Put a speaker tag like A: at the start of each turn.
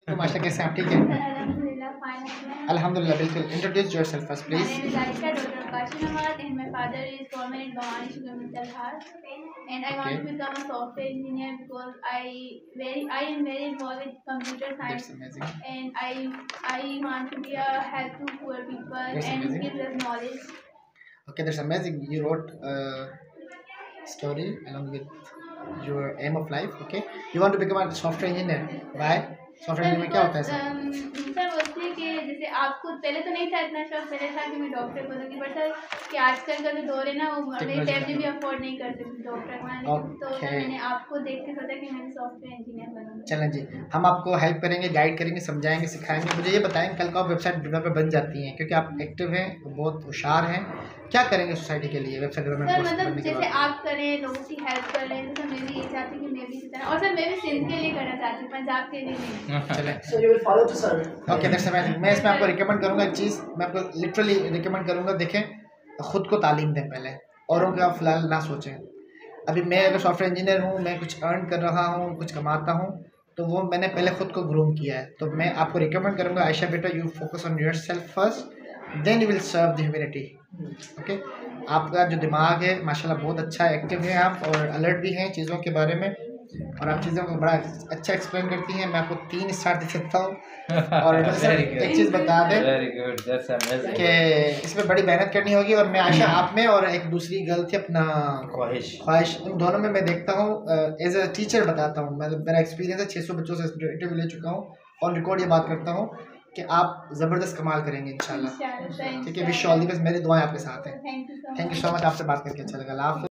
A: माशा कैसे आप ठीक हैं?
B: Alhamdulillah, fine.
A: अल्हम्दुलिल्लाह बिल्कुल। Introduce yourself first
B: My
A: please.
B: name is Aisha Dr. Qasim Ahmad and my father is foreman in Bhavani Sugar Mill Talhar. And I want to become a software engineer because I am very involved with computer science.
A: That's amazing.
B: And I want to be a help to poor people
A: That's
B: and
A: amazing.
B: give them knowledge.
A: Okay, that's amazing. You wrote a story along with your aim of life. Okay, you want to become a software engineer. Why? Software engineer में क्या होता है sir?
B: Sir वो इसलिए कि जैसे आपको पहले तो नहीं था इतना शौक, पहले था कि मैं डॉक्टर बनूंगी, बट सर कि आजकल का जो दौर है ना वो मेरी फैमिली भी अफोर्ड नहीं कर सकती डॉक्टर बनाने को, तो सर मैंने आपको देख के सोचा कि मैं भी सॉफ्टवेयर इंजीनियर बनूंगी।
A: चलें जी, हम आपको हेल्प करेंगे, गाइड करेंगे, समझाएंगे, सिखाएंगे। मुझे ये बताएं, कल को आप वेबसाइट डेवलपर बन जाती हैं क्योंकि आप एक्टिव हैं, बहुत होशियार हैं, क्या करेंगे सोसाइटी के लिए वेबसाइट डेवलपमेंट
B: सर?
A: कोर्स
B: मतलब
A: करने के
B: जैसे
A: बाद?
B: आप करें, लोगों की हेल्प कर रहे हैं, तो मैं भी ये चाहती हूँ कि मैं भी इसी तरह, और सर मैं भी सिंध के लिए करना चाहती हूँ, पंजाब के लिए नहीं।
A: चलें,
C: So you will follow the sir.
A: Okay that's amazing. मैं इसमें आपको रिकमेंड करूँगा एक चीज़, मैं आपको लिटरली रिकमेंड करूँगा, देखें खुद को तालीम दें पहले, औरों के आप फ़िलहाल ना सोचें। अभी मैं अगर सॉफ्टवेयर इंजीनियर हूँ, मैं कुछ अर्न कर रहा हूँ, कुछ कमाता हूँ, तो वो मैंने पहले खुद को ग्रूम किया है। तो मैं आपको रिकमेंड करूँगा, आयशा बेटा, you focus on your self first, then you will serve the humanity. Okay, आपका जो दिमाग है माशाल्लाह बहुत अच्छा है, एक्टिव है आप, और अलर्ट भी हैं चीज़ों के बारे में, और आप चीज़ों को बड़ा अच्छा एक्सप्लेन करती हैं। मैं आपको 3 स्टार दे सकता हूँ। और एक चीज़ बता दें कि इसमें बड़ी मेहनत करनी होगी, और मैं आशा आप में और एक दूसरी गर्ल थी अपना ख्वाहिश, उन दोनों में मैं देखता हूँ एज ए टीचर बताता हूँ, मतलब मेरा एक्सपीरियंस है, 600 बच्चों से इंटरव्यू ले चुका हूँ, ऑन रिकॉर्ड ये बात करता हूँ कि आप ज़बरदस्त कमाल करेंगे इंशाल्लाह। ठीक है, विश ऑल द बेस्ट, मेरी दुआएं आपके साथ हैं।
B: Thank you
A: thank you so much, आपसे बात करके अच्छा लगा।